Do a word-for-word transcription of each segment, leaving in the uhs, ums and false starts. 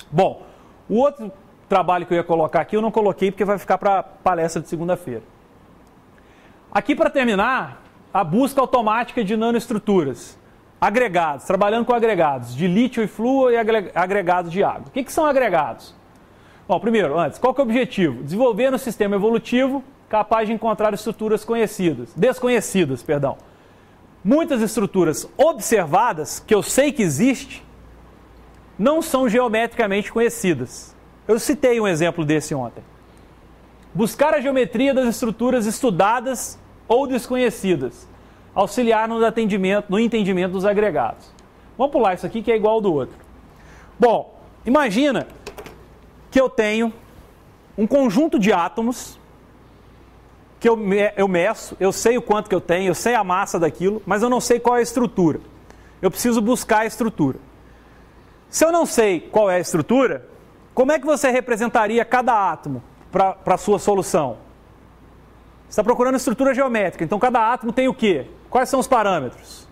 Bom, o outro trabalho que eu ia colocar aqui, eu não coloquei porque vai ficar para a palestra de segunda-feira. Aqui, para terminar, a busca automática de nanoestruturas. Agregados, trabalhando com agregados de lítio e flúor e agregados de água. O que, que são agregados? Bom, primeiro, antes, qual que é o objetivo? Desenvolver um sistema evolutivo capaz de encontrar estruturas conhecidas, desconhecidas, perdão. Muitas estruturas observadas, que eu sei que existe, não são geometricamente conhecidas. Eu citei um exemplo desse ontem. Buscar a geometria das estruturas estudadas ou desconhecidas. Auxiliar no, atendimento, no entendimento dos agregados. Vamos pular isso aqui que é igual ao do outro. Bom, imagina que eu tenho um conjunto de átomos que eu, me, eu meço, eu sei o quanto que eu tenho, eu sei a massa daquilo, mas eu não sei qual é a estrutura. Eu preciso buscar a estrutura. Se eu não sei qual é a estrutura, como é que você representaria cada átomo para a sua solução? Você está procurando estrutura geométrica, então cada átomo tem o quê? Quais são os parâmetros?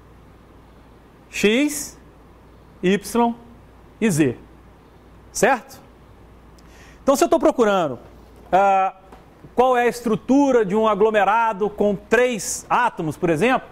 X, Y e Z. Certo? Então, se eu estou procurando uh, qual é a estrutura de um aglomerado com três átomos, por exemplo,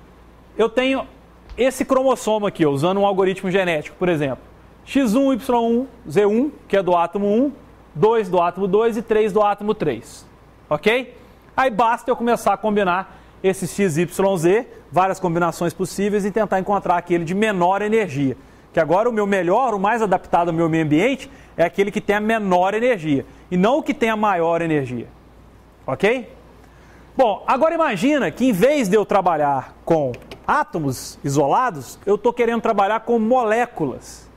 eu tenho esse cromossomo aqui, ó, usando um algoritmo genético, por exemplo. X um, Y um, Z um, que é do átomo um, dois do átomo dois e três do átomo três. Ok? Aí basta eu começar a combinar esses X, Y, Z, várias combinações possíveis e tentar encontrar aquele de menor energia. Que agora o meu melhor, o mais adaptado ao meu meio ambiente, é aquele que tem a menor energia. E não o que tem a maior energia. Ok? Bom, agora imagina que em vez de eu trabalhar com átomos isolados, eu estou querendo trabalhar com moléculas.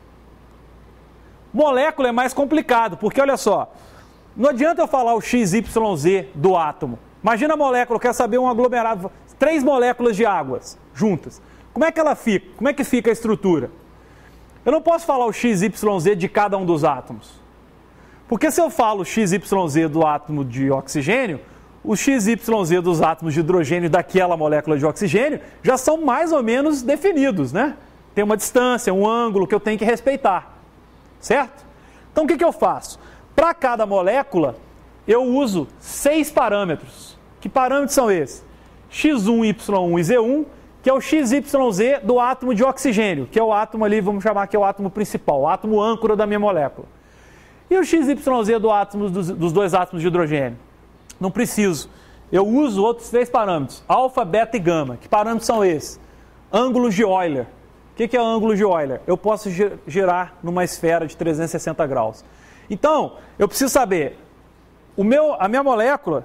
Molécula é mais complicado, porque olha só, não adianta eu falar o X, Y, Z do átomo. Imagina a molécula, eu quero saber um aglomerado, três moléculas de águas juntas. Como é que ela fica? Como é que fica a estrutura? Eu não posso falar o X, Y, Z de cada um dos átomos. Porque se eu falo o X, Y, Z do átomo de oxigênio, os X, Y, Z dos átomos de hidrogênio daquela molécula de oxigênio já são mais ou menos definidos, né? Tem uma distância, um ângulo que eu tenho que respeitar. Certo? Então o que, que eu faço? Para cada molécula, eu uso seis parâmetros. Que parâmetros são esses? X um, Y um e Z um, que é o X Y Z do átomo de oxigênio, que é o átomo ali, vamos chamar que é o átomo principal, o átomo âncora da minha molécula. E o X Y Z do átomo, dos, dos dois átomos de hidrogênio? Não preciso. Eu uso outros três parâmetros, alfa, beta e gama. Que parâmetros são esses? Ângulos de Euler. O que, que é ângulo de Euler? Eu posso girar numa esfera de trezentos e sessenta graus. Então, eu preciso saber, o meu, a minha molécula,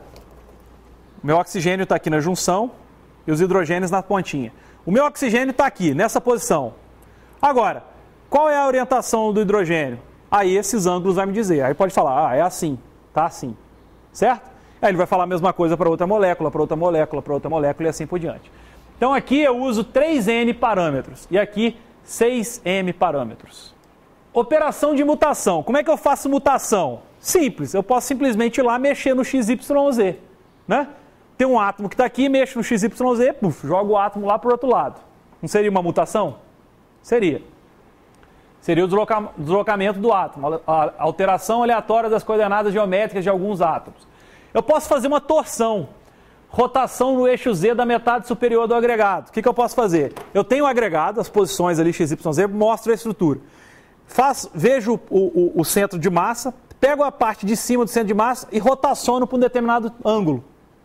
o meu oxigênio está aqui na junção e os hidrogênios na pontinha. O meu oxigênio está aqui, nessa posição. Agora, qual é a orientação do hidrogênio? Aí esses ângulos vai me dizer. Aí pode falar, ah, é assim, tá assim. Certo? Aí ele vai falar a mesma coisa para outra molécula, para outra molécula, para outra molécula e assim por diante. Então aqui eu uso três N parâmetros e aqui seis M parâmetros. Operação de mutação. Como é que eu faço mutação? Simples, eu posso simplesmente ir lá mexer no X Y Z. Né? Tem um átomo que está aqui, mexo no X Y Z, puf, jogo o átomo lá para o outro lado. Não seria uma mutação? Seria. Seria o desloca- deslocamento do átomo, a alteração aleatória das coordenadas geométricas de alguns átomos. Eu posso fazer uma torção. Rotação no eixo Z da metade superior do agregado. O que, que eu posso fazer? Eu tenho o agregado, as posições ali X Y Z, mostro a estrutura. Faço, vejo o, o, o centro de massa, pego a parte de cima do centro de massa e rotaciono para um determinado ângulo.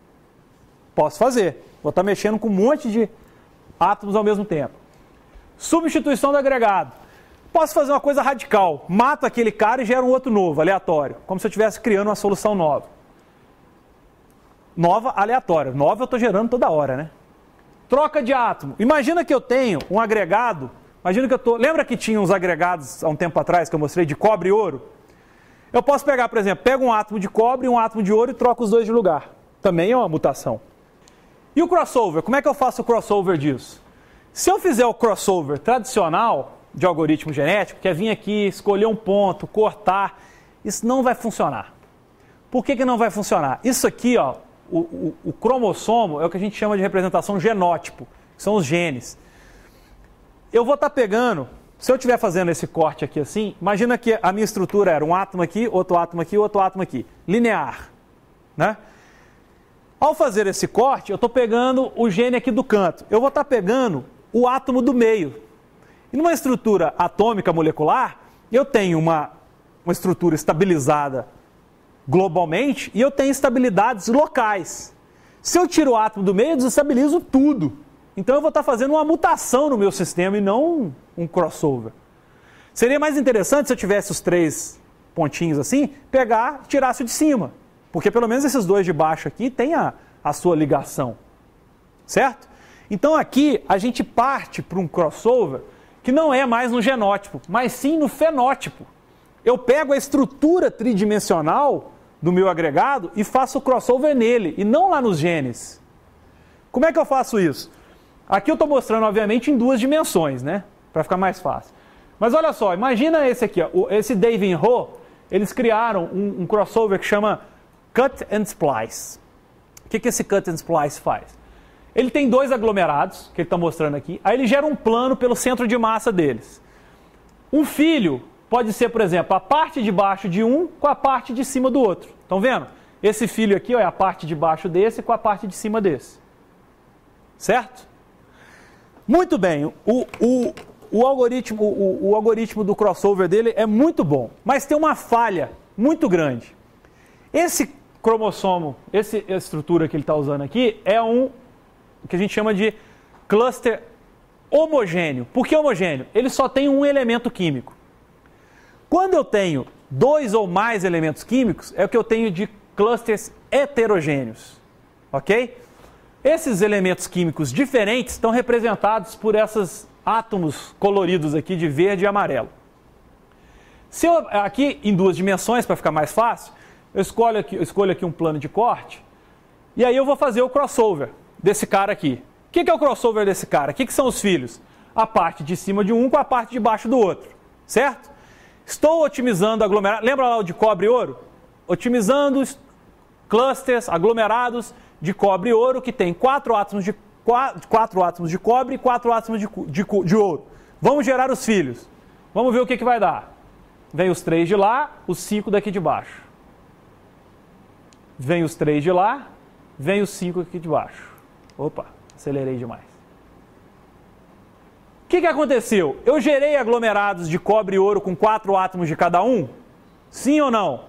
Posso fazer. Vou estar mexendo com um monte de átomos ao mesmo tempo. Substituição do agregado. Posso fazer uma coisa radical. Mato aquele cara e gero um outro novo, aleatório. Como se eu estivesse criando uma solução nova. Nova, aleatória. Nova eu estou gerando toda hora, né? Troca de átomo. Imagina que eu tenho um agregado. Imagina que eu estou... Lembra que tinha uns agregados há um tempo atrás que eu mostrei de cobre e ouro? Eu posso pegar, por exemplo, pego um átomo de cobre e um átomo de ouro e troco os dois de lugar. Também é uma mutação. E o crossover? Como é que eu faço o crossover disso? Se eu fizer o crossover tradicional de algoritmo genético, que é vir aqui, escolher um ponto, cortar, isso não vai funcionar. Por que que não vai funcionar? Isso aqui, ó, o, o, o cromossomo é o que a gente chama de representação genótipo, que são os genes. Eu vou estar pegando se eu estiver fazendo esse corte aqui assim, imagina que a minha estrutura era um átomo aqui, outro átomo aqui, outro átomo aqui, linear, né? Ao fazer esse corte, eu estou pegando o gene aqui do canto, eu vou estar pegando o átomo do meio. E numa estrutura atômica molecular, eu tenho uma, uma estrutura estabilizada globalmente e eu tenho estabilidades locais. Se eu tiro o átomo do meio, eu desestabilizo tudo. Então eu vou estar fazendo uma mutação no meu sistema e não um, um crossover. Seria mais interessante se eu tivesse os três pontinhos assim, pegar e tirasse o de cima. Porque pelo menos esses dois de baixo aqui têm a, a sua ligação. Certo? Então aqui a gente parte para um crossover que não é mais no genótipo, mas sim no fenótipo. Eu pego a estrutura tridimensional do meu agregado e faço o crossover nele, e não lá nos genes. Como é que eu faço isso? Aqui eu estou mostrando, obviamente, em duas dimensões, né? Para ficar mais fácil. Mas olha só, imagina esse aqui, ó, esse Dave e Ho, eles criaram um, um crossover que chama Cut and Splice. O que, que esse Cut and Splice faz? Ele tem dois aglomerados, que ele está mostrando aqui, aí ele gera um plano pelo centro de massa deles. Um filho pode ser, por exemplo, a parte de baixo de um com a parte de cima do outro. Estão vendo? Esse filho aqui ó, é a parte de baixo desse com a parte de cima desse. Certo? Muito bem, o, o, o, algoritmo, o, o algoritmo do crossover dele é muito bom, mas tem uma falha muito grande. Esse cromossomo, essa estrutura que ele está usando aqui, é um que a gente chama de cluster homogêneo. Por que homogêneo? Ele só tem um elemento químico. Quando eu tenho dois ou mais elementos químicos, é o que eu tenho de clusters heterogêneos. Ok? Esses elementos químicos diferentes estão representados por esses átomos coloridos aqui de verde e amarelo. Se eu, aqui em duas dimensões, para ficar mais fácil, eu escolho, aqui, eu escolho aqui um plano de corte, e aí eu vou fazer o crossover desse cara aqui. O que, que é o crossover desse cara? O que, que são os filhos? A parte de cima de um com a parte de baixo do outro. Certo? Estou otimizando aglomerado. Lembra lá o de cobre e ouro? Otimizando clusters, aglomerados de cobre e ouro, que tem quatro átomos de, quatro, quatro átomos de cobre e quatro átomos de, de, de ouro. Vamos gerar os filhos. Vamos ver o que, que vai dar. Vem os três de lá, os cinco daqui de baixo. Vem os três de lá, vem os cinco aqui de baixo. Opa, acelerei demais. O que, que aconteceu? Eu gerei aglomerados de cobre e ouro com quatro átomos de cada um? Sim ou não?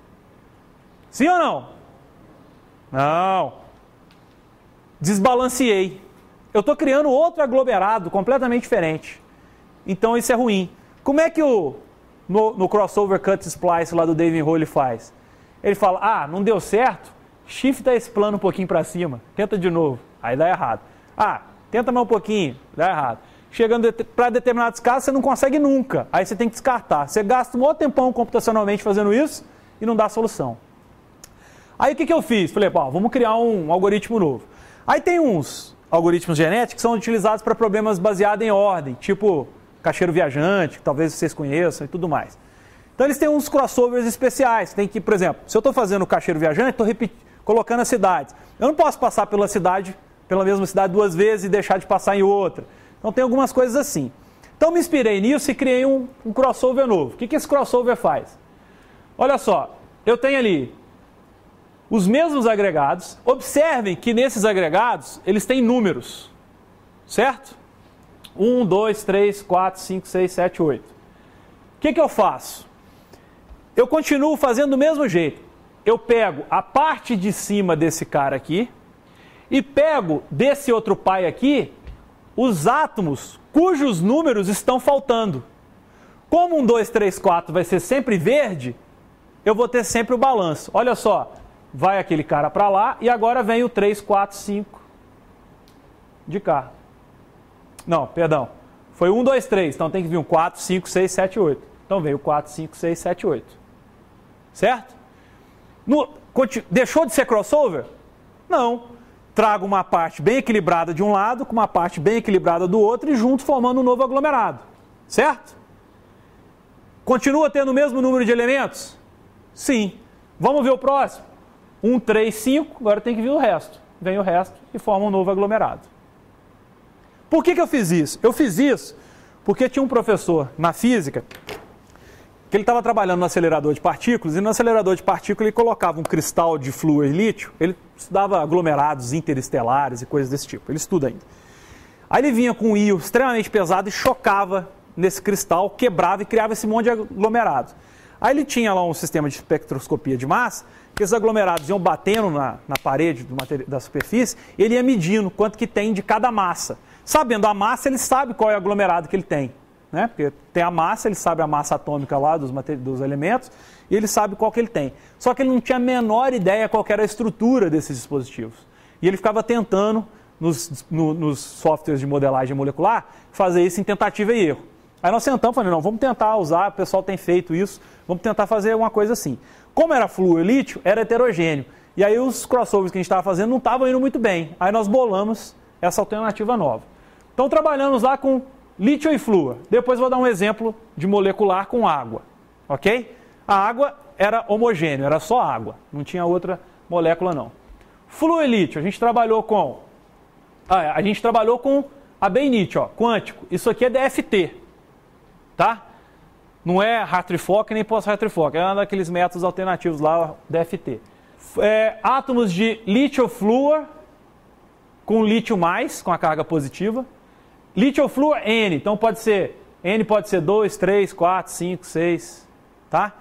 Sim ou não? Não. Desbalanceei. Eu estou criando outro aglomerado completamente diferente. Então isso é ruim. Como é que o, no, no crossover cut splice lá do Dave e Ho ele faz? Ele fala, ah, não deu certo? Shifta esse plano um pouquinho para cima. Tenta de novo. Aí dá errado. Ah, tenta mais um pouquinho. Dá errado. Chegando para determinados casos, você não consegue nunca. Aí você tem que descartar. Você gasta um maior tempão computacionalmente fazendo isso e não dá solução. Aí o que, que eu fiz? Falei, pô, vamos criar um algoritmo novo. Aí tem uns algoritmos genéticos que são utilizados para problemas baseados em ordem, tipo caixeiro viajante, que talvez vocês conheçam e tudo mais. Então eles têm uns crossovers especiais. Tem que, por exemplo, se eu estou fazendo o caixeiro viajante, estou colocando as cidades. Eu não posso passar pela cidade, pela mesma cidade duas vezes e deixar de passar em outra. Então tem algumas coisas assim. Então me inspirei nisso e criei um, um crossover novo. O que, que esse crossover faz? Olha só, eu tenho ali os mesmos agregados. Observem que nesses agregados eles têm números, certo? um, dois, três, quatro, cinco, seis, sete, oito. O que, que eu faço? Eu continuo fazendo do mesmo jeito. Eu pego a parte de cima desse cara aqui e pego desse outro pai aqui os átomos cujos números estão faltando. Como um, dois, três, quatro vai ser sempre verde, eu vou ter sempre o balanço. Olha só, vai aquele cara para lá e agora vem o três, quatro, cinco de cá. Não, perdão. Foi um, dois, três, então tem que vir um quatro, cinco, seis, sete, oito. Então veio quatro, cinco, seis, sete, oito. Certo? No, deixou de ser crossover? Não. Trago uma parte bem equilibrada de um lado, com uma parte bem equilibrada do outro e junto formando um novo aglomerado. Certo? Continua tendo o mesmo número de elementos? Sim. Vamos ver o próximo? um, três, cinco, agora tem que vir o resto. Vem o resto e forma um novo aglomerado. Por que que eu fiz isso? Eu fiz isso Porque tinha um professor na física que ele estava trabalhando no acelerador de partículas, e no acelerador de partículas ele colocava um cristal de flúor e lítio, ele estudava aglomerados interestelares e coisas desse tipo, ele estuda ainda. Aí ele vinha com um íon extremamente pesado e chocava nesse cristal, quebrava e criava esse monte de aglomerados. Aí ele tinha lá um sistema de espectroscopia de massa, que esses aglomerados iam batendo na, na parede do material, da superfície, e ele ia medindo quanto que tem de cada massa. Sabendo a massa, ele sabe qual é o aglomerado que ele tem. Né? Porque tem a massa, ele sabe a massa atômica lá dos, dos elementos, e ele sabe qual que ele tem. Só que ele não tinha a menor ideia qual que era a estrutura desses dispositivos. E ele ficava tentando, nos, no, nos softwares de modelagem molecular, fazer isso em tentativa e erro. Aí nós sentamos e falamos, não, vamos tentar usar, o pessoal tem feito isso, vamos tentar fazer uma coisa assim. Como era flúor e lítio, era heterogêneo. E aí os crossovers que a gente estava fazendo não estavam indo muito bem. Aí nós bolamos essa alternativa nova. Então trabalhamos lá com lítio e flúor. Depois vou dar um exemplo de molecular com água. Ok? A água era homogêneo, era só água. Não tinha outra molécula não. Flúor e lítio, a gente trabalhou com... Ah, a gente trabalhou com a Bainite, ó, quântico. Isso aqui é D F T. Tá? Não é Hartree-Fock nem pós-Hartree-Fock. É um daqueles métodos alternativos lá, D F T. É, átomos de lítio-flúor com lítio mais, com a carga positiva. Lítio-flúor N, então pode ser, N pode ser dois, três, quatro, cinco, seis, tá?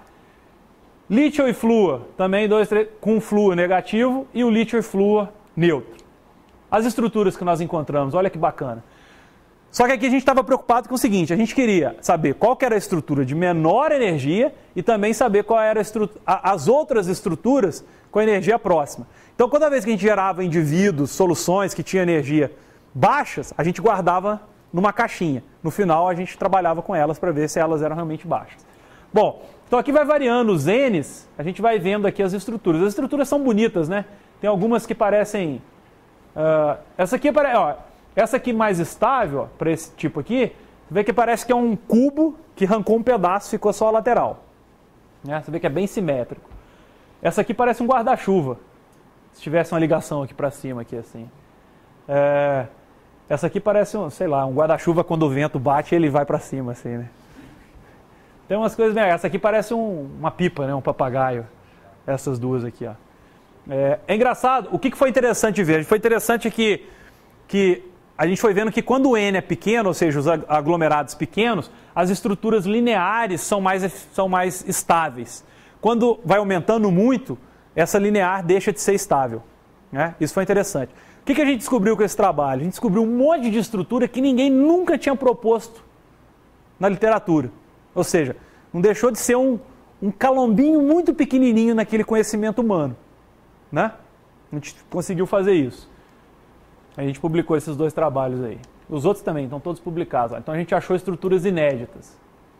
Lítio e flúor, também dois, três, com flúor negativo e o lítio e flúor neutro. As estruturas que nós encontramos, olha que bacana. Só que aqui a gente estava preocupado com o seguinte, a gente queria saber qual que era a estrutura de menor energia e também saber qual era a as outras estruturas com energia próxima. Então, toda vez que a gente gerava indivíduos, soluções que tinham energia baixas, a gente guardava numa caixinha. No final, a gente trabalhava com elas para ver se elas eram realmente baixas. Bom, então aqui vai variando os N's, a gente vai vendo aqui as estruturas. As estruturas são bonitas, né? Tem algumas que parecem... Uh, essa aqui parece... Ó, essa aqui mais estável, para esse tipo aqui, você vê que parece que é um cubo que arrancou um pedaço e ficou só a lateral. Né? Você vê que é bem simétrico. Essa aqui parece um guarda-chuva. Se tivesse uma ligação aqui para cima, aqui assim. É... Essa aqui parece, um, sei lá, um guarda-chuva quando o vento bate ele vai para cima, assim, né? Tem umas coisas... Essa aqui parece um, uma pipa, né? Um papagaio. Essas duas aqui, ó. É, é engraçado. O que foi interessante ver? Foi interessante que, que a gente foi vendo que quando o N é pequeno, ou seja, os aglomerados pequenos, as estruturas lineares são mais, são mais estáveis. Quando vai aumentando muito, essa linear deixa de ser estável. Né? Isso foi interessante. O que, que a gente descobriu com esse trabalho? A gente descobriu um monte de estrutura que ninguém nunca tinha proposto na literatura. Ou seja, não deixou de ser um, um calombinho muito pequenininho naquele conhecimento humano. Né? A gente conseguiu fazer isso. A gente publicou esses dois trabalhos aí. Os outros também estão todos publicados. Então a gente achou estruturas inéditas.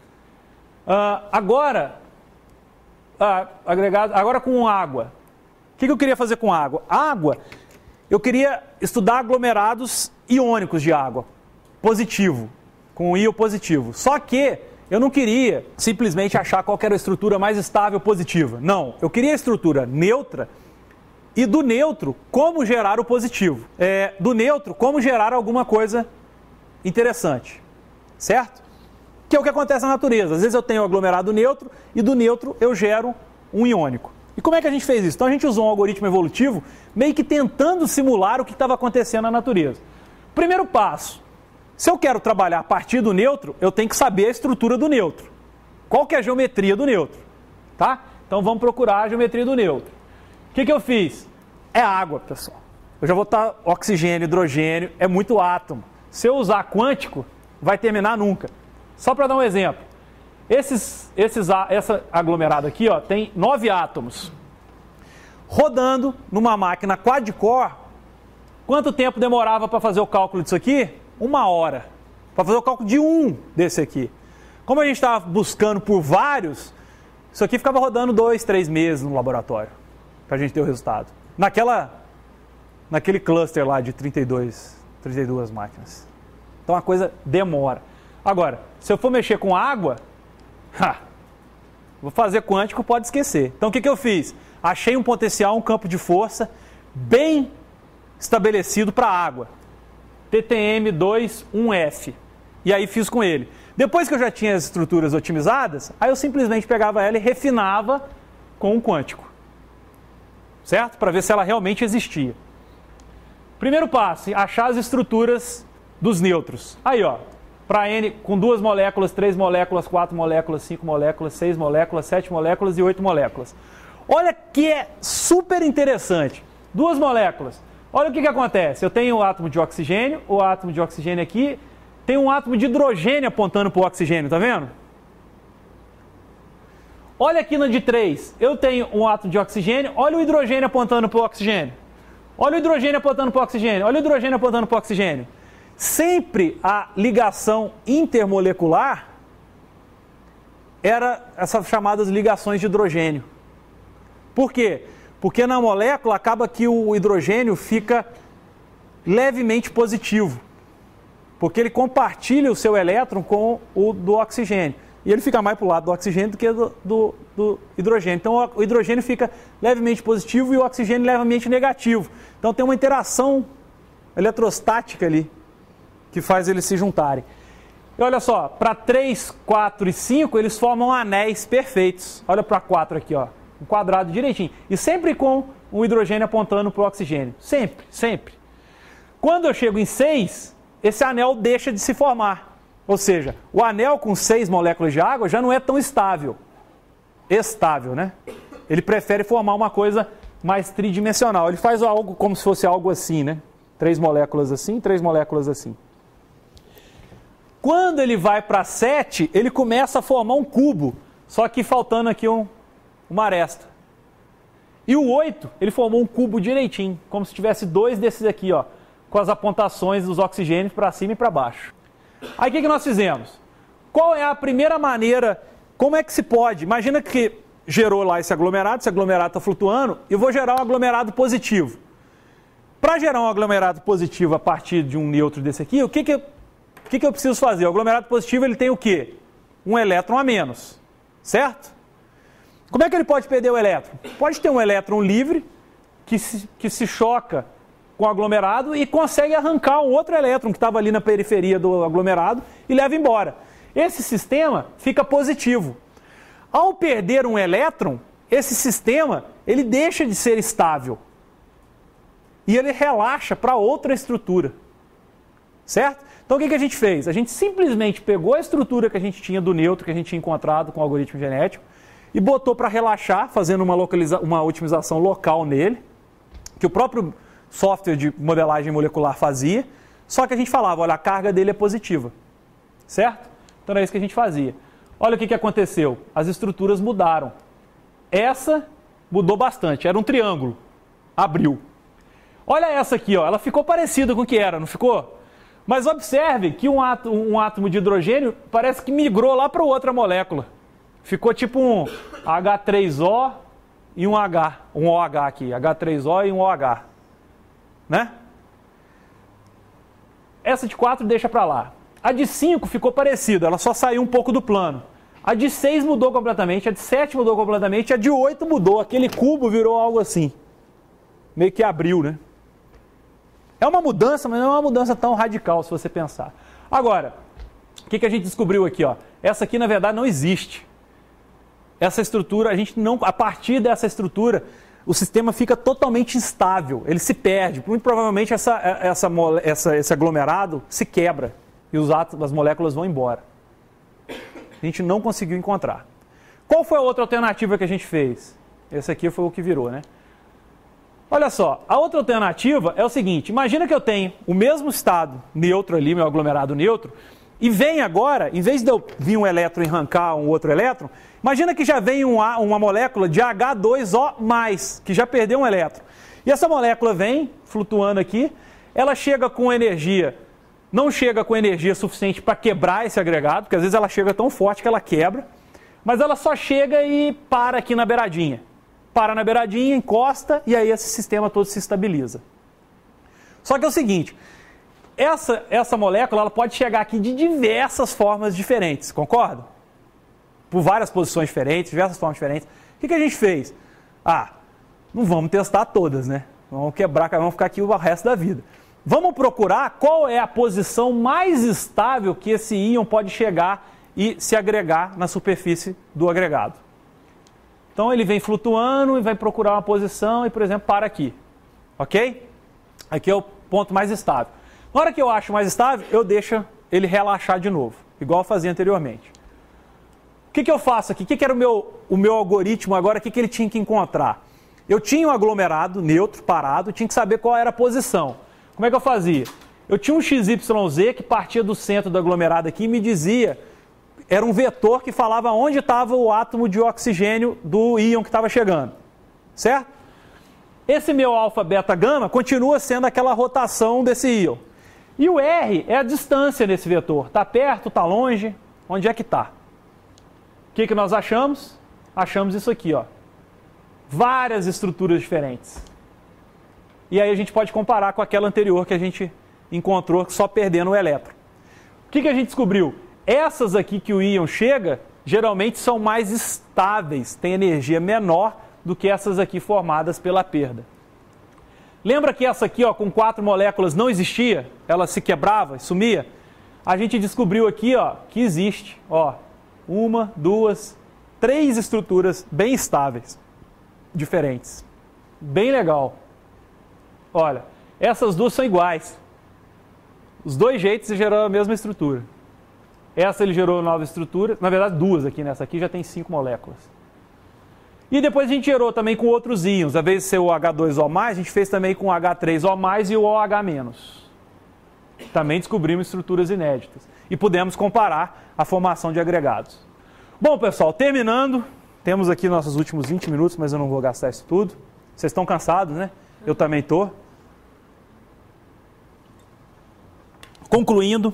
Uh, agora, uh, agregado, agora com água. O que, que eu queria fazer com água? Água, eu queria estudar aglomerados iônicos de água. Positivo, com íon positivo. Só que eu não queria simplesmente achar qual era a estrutura mais estável positiva. Não, eu queria a estrutura neutra. E do neutro, como gerar o positivo. É, do neutro, como gerar alguma coisa interessante. Certo? Que é o que acontece na natureza. Às vezes eu tenho um aglomerado neutro e do neutro eu gero um iônico. E como é que a gente fez isso? Então a gente usou um algoritmo evolutivo meio que tentando simular o que estava acontecendo na natureza. Primeiro passo. Se eu quero trabalhar a partir do neutro, eu tenho que saber a estrutura do neutro. Qual que é a geometria do neutro? Tá? Então vamos procurar a geometria do neutro. O que, que eu fiz? É água, pessoal. Eu já vou botar oxigênio, hidrogênio, é muito átomo. Se eu usar quântico, vai terminar nunca. Só para dar um exemplo. Esses, esses, essa aglomerado aqui ó, tem nove átomos. Rodando numa máquina quad-core, quanto tempo demorava para fazer o cálculo disso aqui? Uma hora. Para fazer o cálculo de um desse aqui. Como a gente estava buscando por vários, isso aqui ficava rodando dois, três meses no laboratório. Para a gente ter o resultado. Naquela, naquele cluster lá de trinta e dois, trinta e duas máquinas. Então a coisa demora. Agora, se eu for mexer com água, ha, vou fazer quântico, pode esquecer. Então o que, que eu fiz? Achei um potencial, um campo de força bem estabelecido para a água. T T M dois um F. E aí fiz com ele. Depois que eu já tinha as estruturas otimizadas, aí eu simplesmente pegava ela e refinava com um quântico. Certo? Para ver se ela realmente existia. Primeiro passo, achar as estruturas dos nêutrons. Aí, ó, para N com duas moléculas, três moléculas, quatro moléculas, cinco moléculas, seis moléculas, sete moléculas e oito moléculas. Olha que é super interessante. Duas moléculas. Olha o que, que acontece. Eu tenho o átomo de oxigênio, o átomo de oxigênio aqui, tem um átomo de hidrogênio apontando para o oxigênio, tá vendo? Olha aqui na de três. Eu tenho um átomo de oxigênio, olha o hidrogênio apontando para o oxigênio. Olha o hidrogênio apontando para o oxigênio. Olha o hidrogênio apontando para o oxigênio. Sempre a ligação intermolecular era essas chamadas ligações de hidrogênio. Por quê? Porque na molécula acaba que o hidrogênio fica levemente positivo. Porque ele compartilha o seu elétron com o do oxigênio. E ele fica mais para o lado do oxigênio do que do, do, do hidrogênio. Então o hidrogênio fica levemente positivo e o oxigênio levemente negativo. Então tem uma interação eletrostática ali que faz eles se juntarem. E olha só, para três, quatro e cinco eles formam anéis perfeitos. Olha para quatro aqui, ó, um quadrado direitinho. E sempre com o hidrogênio apontando para o oxigênio. Sempre, sempre. Quando eu chego em seis, esse anel deixa de se formar. Ou seja, o anel com seis moléculas de água já não é tão estável. Estável, né? Ele prefere formar uma coisa mais tridimensional. Ele faz algo como se fosse algo assim, né? Três moléculas assim, três moléculas assim. Quando ele vai para sete, ele começa a formar um cubo, só que faltando aqui um, uma aresta. E o oito, ele formou um cubo direitinho, como se tivesse dois desses aqui, ó, com as apontações dos oxigênios para cima e para baixo. Aí o que, que nós fizemos? Qual é a primeira maneira, como é que se pode? Imagina que gerou lá esse aglomerado, esse aglomerado está flutuando, e eu vou gerar um aglomerado positivo. Para gerar um aglomerado positivo a partir de um nêutron desse aqui, o que, que, o que, que eu preciso fazer? O aglomerado positivo ele tem o quê? Um elétron a menos, certo? Como é que ele pode perder o elétron? Pode ter um elétron livre que se, que se choca com o aglomerado e consegue arrancar um outro elétron que estava ali na periferia do aglomerado e leva embora. Esse sistema fica positivo. Ao perder um elétron, esse sistema ele deixa de ser estável e ele relaxa para outra estrutura, certo? Então o que, que a gente fez? A gente simplesmente pegou a estrutura que a gente tinha do nêutron, que a gente tinha encontrado com o algoritmo genético, e botou para relaxar, fazendo uma, localiza... uma otimização local nele, que o próprio software de modelagem molecular fazia, só que a gente falava, olha, a carga dele é positiva, certo? Então era isso que a gente fazia. Olha o que, que aconteceu, as estruturas mudaram. Essa mudou bastante, era um triângulo, abriu. Olha essa aqui, ó, ela ficou parecida com o que era, não ficou? Mas observe que um átomo, um átomo de hidrogênio parece que migrou lá para outra molécula. Ficou tipo um H três O e um H, um OH aqui, H três O e um OH. Né? Essa de quatro deixa para lá. A de cinco ficou parecida, ela só saiu um pouco do plano. A de seis mudou completamente, a de sete mudou completamente, a de oito mudou, aquele cubo virou algo assim. Meio que abriu, né? É uma mudança, mas não é uma mudança tão radical se você pensar. Agora, o que, que a gente descobriu aqui? Ó? Essa aqui, na verdade, não existe. Essa estrutura, a gente não, a partir dessa estrutura, o sistema fica totalmente instável, ele se perde. Muito provavelmente essa, essa, essa, esse aglomerado se quebra e os átomos, as moléculas vão embora. A gente não conseguiu encontrar. Qual foi a outra alternativa que a gente fez? Esse aqui foi o que virou, né? Olha só, a outra alternativa é o seguinte, imagina que eu tenho o mesmo estado neutro ali, meu aglomerado neutro, e vem agora, em vez de eu vir um elétron e arrancar um outro elétron, imagina que já vem um, uma molécula de H dois O mais, que já perdeu um elétron. E essa molécula vem, flutuando aqui, ela chega com energia, não chega com energia suficiente para quebrar esse agregado, porque às vezes ela chega tão forte que ela quebra, mas ela só chega e para aqui na beiradinha. Para na beiradinha, encosta e aí esse sistema todo se estabiliza. Só que é o seguinte, essa, essa molécula ela pode chegar aqui de diversas formas diferentes, concorda? Por várias posições diferentes, diversas formas diferentes. O que, que a gente fez? Ah, não vamos testar todas, né? Vamos quebrar, vamos ficar aqui o resto da vida. vamos procurar qual é a posição mais estável que esse íon pode chegar e se agregar na superfície do agregado. Então ele vem flutuando e vai procurar uma posição e, por exemplo, para aqui. Ok? Aqui é o ponto mais estável. Na hora que eu acho mais estável, eu deixo ele relaxar de novo, igual eu fazia anteriormente. O que, que eu faço aqui? O que, que era o meu, o meu algoritmo agora? O que, que ele tinha que encontrar? Eu tinha um aglomerado neutro, parado, tinha que saber qual era a posição. Como é que eu fazia? Eu tinha um X Y Z que partia do centro do aglomerado aqui e me dizia, era um vetor que falava onde estava o átomo de oxigênio do íon que estava chegando. Certo? Esse meu alfa, beta, gama continua sendo aquela rotação desse íon. E o R é a distância nesse vetor. Está perto, está longe, onde é que está? O que, que nós achamos? Achamos isso aqui, ó. Várias estruturas diferentes. E aí a gente pode comparar com aquela anterior que a gente encontrou só perdendo o elétron. O que, que a gente descobriu? Essas aqui que o íon chega, geralmente são mais estáveis, têm energia menor do que essas aqui formadas pela perda. Lembra que essa aqui, ó, com quatro moléculas não existia? Ela se quebrava, sumia? A gente descobriu aqui, ó, que existe, ó, uma, duas, três estruturas bem estáveis, diferentes. Bem legal. Olha, essas duas são iguais. Os dois jeitos gerou a mesma estrutura. Essa ele gerou nova estrutura, na verdade duas aqui, nessa aqui já tem cinco moléculas. E depois a gente gerou também com outros íons, ao invés de ser o H dois O mais, a gente fez também com o H três O mais e o OH menos. Também descobrimos estruturas inéditas. E pudemos comparar a formação de agregados. Bom, pessoal, terminando, temos aqui nossos últimos vinte minutos, mas eu não vou gastar isso tudo. Vocês estão cansados, né? Eu também estou. Concluindo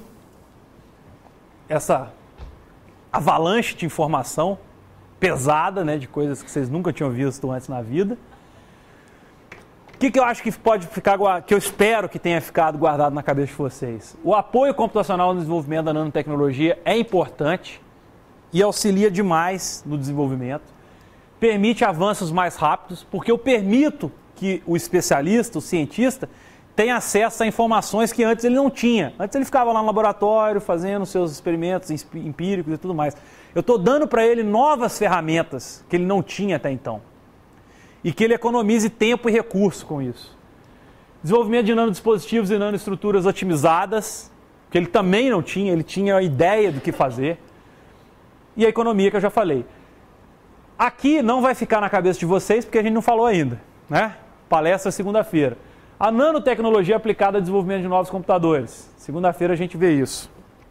essa avalanche de informação pesada, né, de coisas que vocês nunca tinham visto antes na vida. O que, que eu acho que pode ficar, que eu espero que tenha ficado guardado na cabeça de vocês? O apoio computacional no desenvolvimento da nanotecnologia é importante e auxilia demais no desenvolvimento. Permite avanços mais rápidos, porque eu permito que o especialista, o cientista, tenha acesso a informações que antes ele não tinha. Antes ele ficava lá no laboratório fazendo seus experimentos empíricos e tudo mais. Eu estou dando para ele novas ferramentas que ele não tinha até então. E que ele economize tempo e recurso com isso. Desenvolvimento de nanodispositivos e nanoestruturas otimizadas, que ele também não tinha, ele tinha a ideia do que fazer. E a economia que eu já falei. Aqui não vai ficar na cabeça de vocês, porque a gente não falou ainda, né? Palestra segunda-feira. A nanotecnologia aplicada ao desenvolvimento de novos computadores. Segunda-feira a gente vê isso.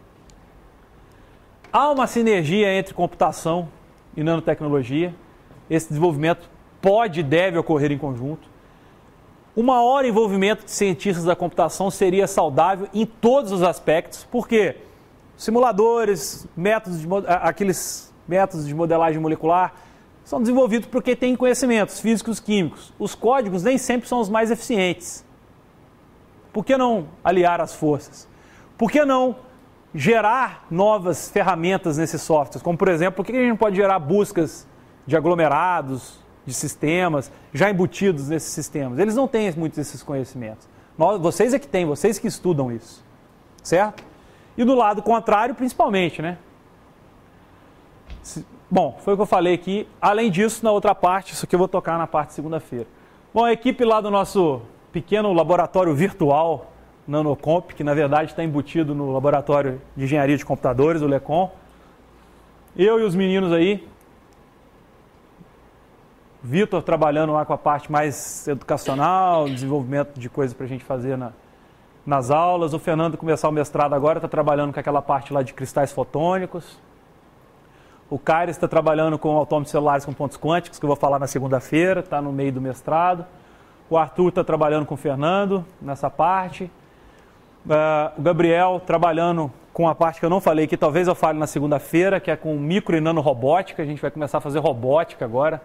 Há uma sinergia entre computação e nanotecnologia. Esse desenvolvimento pode e deve ocorrer em conjunto. O maior envolvimento de cientistas da computação seria saudável em todos os aspectos. Por quê? Simuladores, métodos de, aqueles métodos de modelagem molecular são desenvolvidos porque têm conhecimentos físicos e químicos. Os códigos nem sempre são os mais eficientes. Por que não aliar as forças? Por que não gerar novas ferramentas nesses softwares? Como, por exemplo, por que a gente não pode gerar buscas de aglomerados, de sistemas, já embutidos nesses sistemas? Eles não têm muitos desses conhecimentos. Nós, vocês é que têm, vocês que estudam isso. Certo? E do lado contrário, principalmente, né? Bom, foi o que eu falei aqui. Além disso, na outra parte, isso aqui eu vou tocar na parte de segunda-feira. Bom, a equipe lá do nosso pequeno laboratório virtual, Nanocomp, que na verdade está embutido no laboratório de engenharia de computadores, o LECOM. Eu e os meninos aí. Vitor trabalhando lá com a parte mais educacional, desenvolvimento de coisas para a gente fazer na, nas aulas. O Fernando começar o mestrado agora, está trabalhando com aquela parte lá de cristais fotônicos. O Caires está trabalhando com autômatos celulares com pontos quânticos, que eu vou falar na segunda-feira, está no meio do mestrado. O Arthur está trabalhando com o Fernando nessa parte. Uh, o Gabriel trabalhando com a parte que eu não falei, que talvez eu fale na segunda-feira, que é com micro e nanorobótica. A gente vai começar a fazer robótica agora.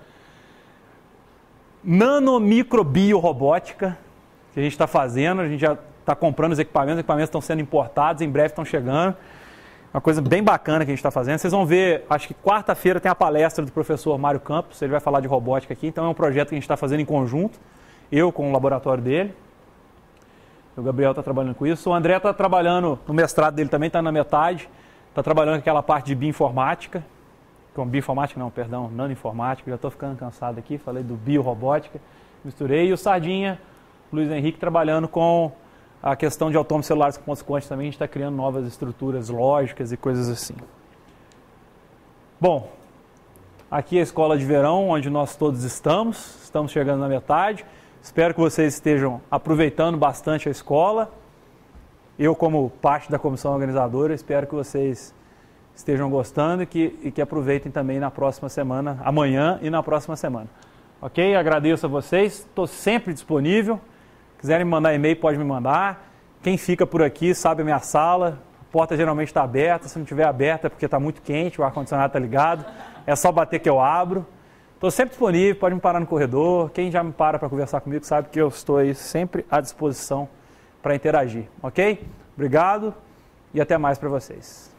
Nano-micro-biorobótica, que a gente está fazendo. A gente já está comprando os equipamentos, os equipamentos estão sendo importados, em breve estão chegando. Uma coisa bem bacana que a gente está fazendo. Vocês vão ver, acho que quarta-feira tem a palestra do professor Mário Campos, ele vai falar de robótica aqui, então é um projeto que a gente está fazendo em conjunto, eu com o laboratório dele. O Gabriel está trabalhando com isso. O André está trabalhando, no mestrado dele também está na metade, está trabalhando com aquela parte de bioinformática, com bioinformática não, perdão, nanoinformática, já estou ficando cansado aqui, falei do biorobótica, misturei. E o Sardinha, Luiz Henrique, trabalhando com a questão de autônomos celulares com pontos quânticos também, a gente está criando novas estruturas lógicas e coisas assim. Bom, aqui é a escola de verão, onde nós todos estamos, estamos chegando na metade. Espero que vocês estejam aproveitando bastante a escola. Eu, como parte da comissão organizadora, espero que vocês estejam gostando e que, e que aproveitem também na próxima semana, amanhã e na próxima semana. Ok? Agradeço a vocês, estou sempre disponível. Quiserem me mandar e-mail, pode me mandar. Quem fica por aqui sabe a minha sala, a porta geralmente está aberta. Se não estiver aberta é porque está muito quente, o ar-condicionado está ligado. É só bater que eu abro. Estou sempre disponível, pode me parar no corredor. Quem já me para para conversar comigo sabe que eu estou aí sempre à disposição para interagir, ok? Obrigado e até mais para vocês.